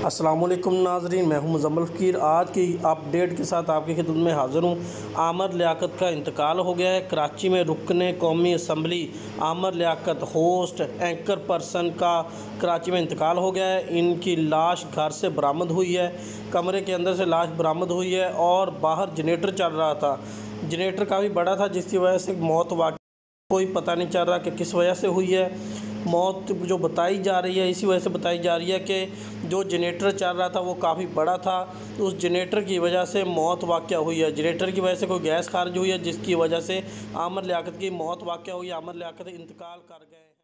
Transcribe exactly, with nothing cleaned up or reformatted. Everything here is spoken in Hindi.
अस्सलाम वालेकुम नाज़रीन, मैं हूं मुज़म्मिल फ़कीर। आज की अपडेट के साथ आपकी खिदमत में हाज़िर हूं। आमर लियाकत का इंतकाल हो गया है। कराची में रुकने कौमी असम्बली आमर लियाकत होस्ट एंकर पर्सन का कराची में इंतकाल हो गया है। इनकी लाश घर से बरामद हुई है, कमरे के अंदर से लाश बरामद हुई है और बाहर जनरेटर चल रहा था। जनरेटर काफ़ी बड़ा था जिसकी वजह से मौत वाक़ई कोई पता नहीं चल रहा कि किस वजह से हुई है। मौत जो बताई जा रही है इसी वजह से बताई जा रही है कि जो जनरेटर चल रहा था वो काफ़ी बड़ा था, तो उस जनरेटर की वजह से मौत वाक़या हुई है। जनरेटर की वजह से कोई गैस खारिज हुई है जिसकी वजह से आमर लियाकत की मौत वाक़या हुई। आमर लियाकत इंतकाल कर गए हैं।